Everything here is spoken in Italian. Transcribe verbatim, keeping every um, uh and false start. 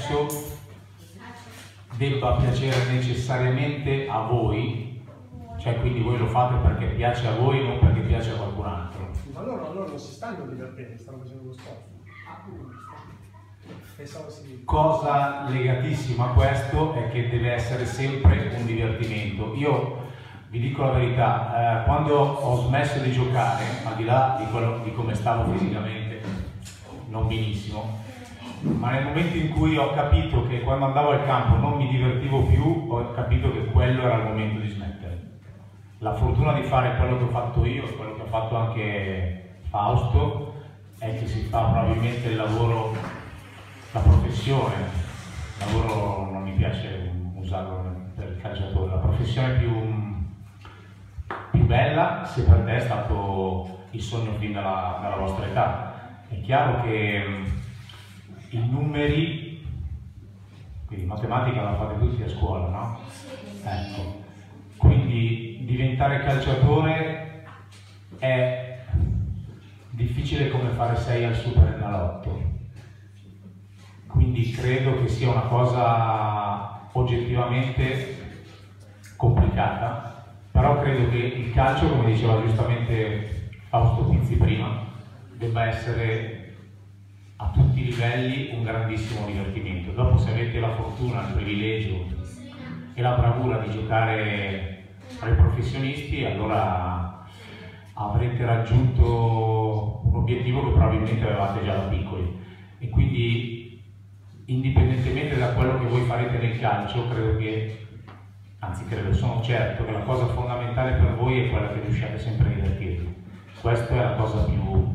successo debba piacere necessariamente a voi, cioè quindi voi lo fate perché piace a voi, non perché piace a qualcun altro. Ma loro, loro non si stanno divertendo, stanno facendo lo sport. Pensavo si... Cosa legatissima a questo è che deve essere sempre un divertimento. Io vi dico la verità, eh, quando ho smesso di giocare, al di là di, quello, di come stavo fisicamente, non benissimo, ma nel momento in cui ho capito che quando andavo al campo non mi divertivo più, ho capito che quello era il momento di smettere. La fortuna di fare quello che ho fatto io e quello che ha fatto anche Fausto è che si fa probabilmente il lavoro, la professione, il lavoro non mi piace usarlo per il calciatore, la professione più, più bella se per te è stato il sogno fin dalla, dalla vostra età. È chiaro che i numeri, quindi matematica la fate tutti a scuola, no? Ecco, quindi diventare calciatore è difficile come fare sei al Superenalotto, quindi credo che sia una cosa oggettivamente complicata, però credo che il calcio, come diceva giustamente Fausto Pizzi prima, debba essere a tutti i livelli un grandissimo divertimento. Dopo, se avete la fortuna, il privilegio e la bravura di giocare tra i professionisti, allora avrete raggiunto un obiettivo che probabilmente avevate già da piccoli. E quindi, indipendentemente da quello che voi farete nel calcio, credo che, anzi credo, sono certo che la cosa fondamentale per voi è quella che riusciate sempre a divertirvi. Questa è la cosa più